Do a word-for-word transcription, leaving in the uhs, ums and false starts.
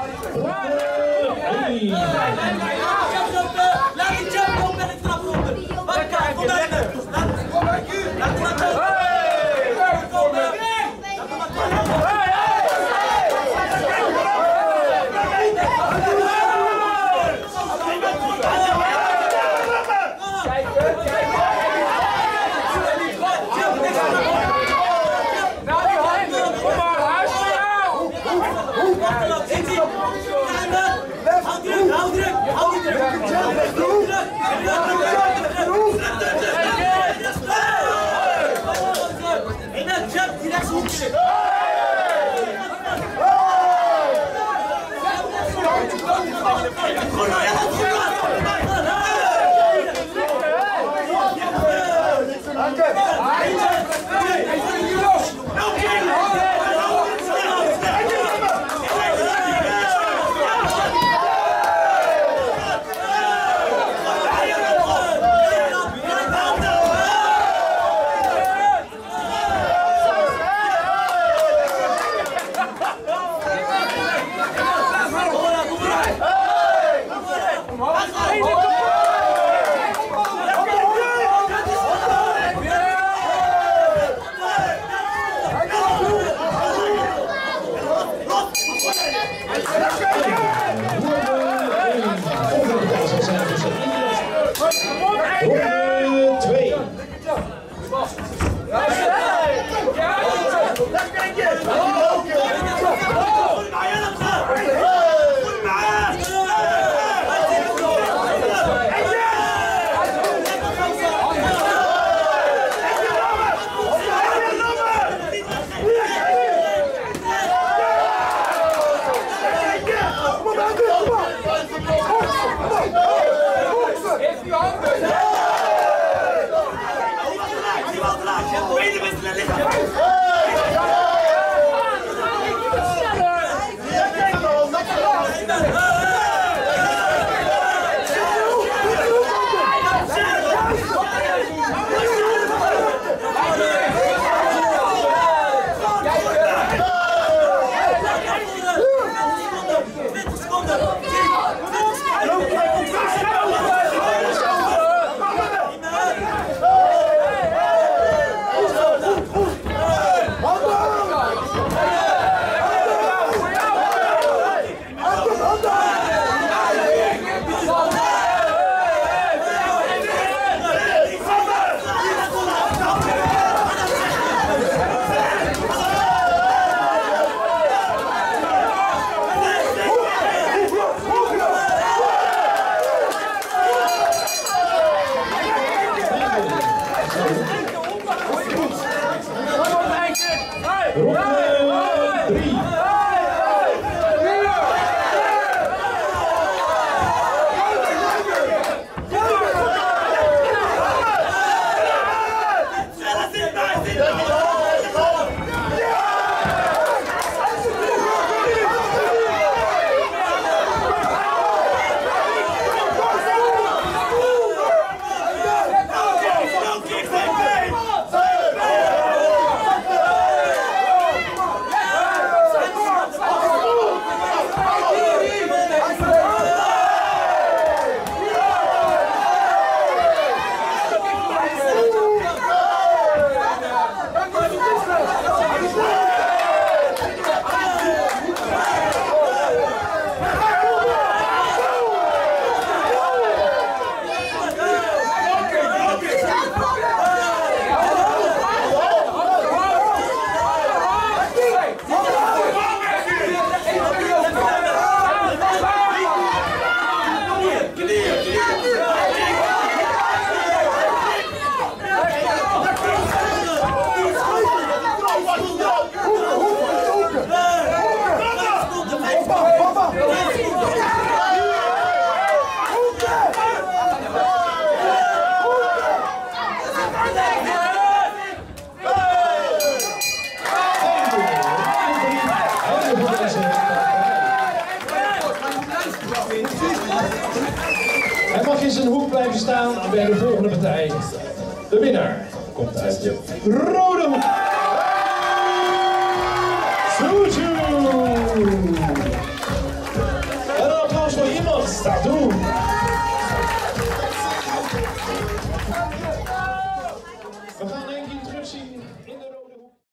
Laat die jump op en ik trap onder. Wat kijk, kom bij me. Kom bij me. Laat die jump op. Kom bij me. Hou druk, hou druk, hou druk. En dan jump direct zo hoekje. Hij mag in zijn hoek blijven staan bij de volgende partij. De winnaar komt uit de rode hoek. Suju! Staat toe. We gaan